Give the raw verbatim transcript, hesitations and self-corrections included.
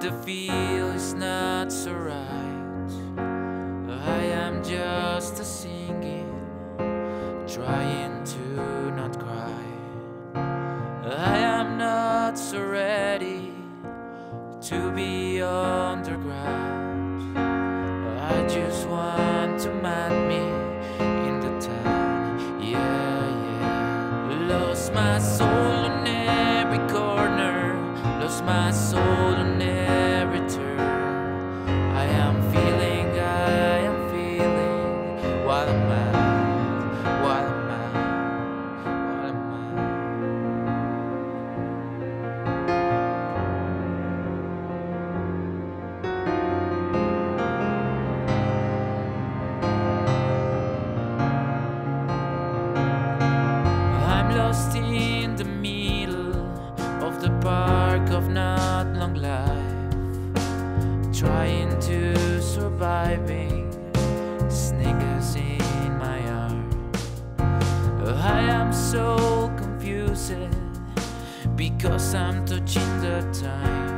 the feel is not so right. I am just a singing, trying to not cry. I am not so ready to be underground. I just want to mad me in the town, yeah, yeah. Lost my soul in every corner, lost my soul on every turn. I am feeling, I am feeling, while I'm mad, while I'm mad, while I'm mad. I'm lost in the middle of the park of not long life, trying to surviving the sneakers in my arm. I am so confused because I'm touching the time.